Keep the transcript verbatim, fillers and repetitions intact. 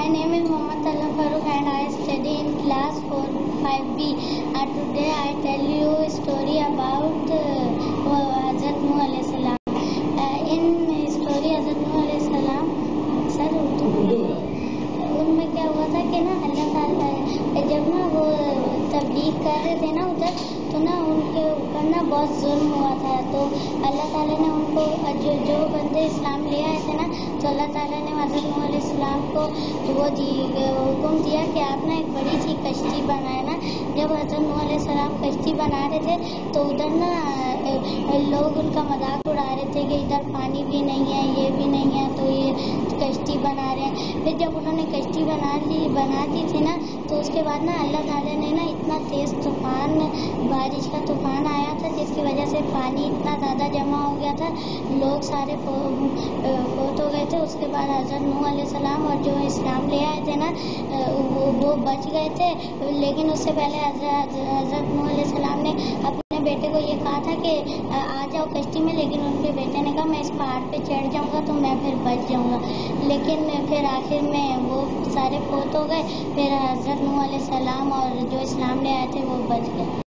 My name is Mutalae Quran-e-Hakeem and I study in class four five B. And today I tell you a story about uh, Hazrat Nuh alayhi salam. Uh, in story Hazrat Nuh alayhi salam, sir, उनमें क्या हुआ था कि ना अल्लाह ताला जब ना वो तबलीग कर रहे थे ना उधर, तो ना उनके ऊपर ना बहुत जुल्म हुआ था। तो अल्लाह ताला ने उनको जो जो बंदे इस्लाम ले आए थे ना, तो अल्लाह ताला ने हज़रत नूह अलैहिस्सलाम को वो दी हुक्म दिया कि आप ना एक बड़ी सी कश्ती बनाए ना। जब हज़रत नूह अलैहिस्सलाम कश्ती बना रहे थे तो उधर ना लोग उनका मजाक उड़ा रहे थे कि इधर पानी भी नहीं है, ये भी नहीं है, तो ये कश्ती बना रहे हैं। फिर जब उन्होंने कश्ती बना ली बना दी थी ना, तो उसके बाद ना अल्लाह ताला ने ना इतना तेज़ तूफान, बारिश का तूफान आया था, जिसकी वजह से पानी इतना ज़्यादा जमा हो गया था, लोग सारे फौत हो गए थे। उसके बाद हज़रत नूह अलैहिस्सलाम और जो इस्लाम ले आए थे ना वो वो बच गए थे। लेकिन उससे पहले हज़रत नूह अलैहिस्सलाम ने अपने बेटे को ये कहा था कि आ जाओ कश्ती में, लेकिन उनके बेटे ने कहा मैं इस पहाड़ पे चढ़ जाऊंगा तो मैं फिर बच जाऊंगा। लेकिन फिर आखिर में वो सारे फौत हो गए। फिर हज़रत नूह अलैहिस्सलाम और जो इस्लाम ले आए थे वो बच गए।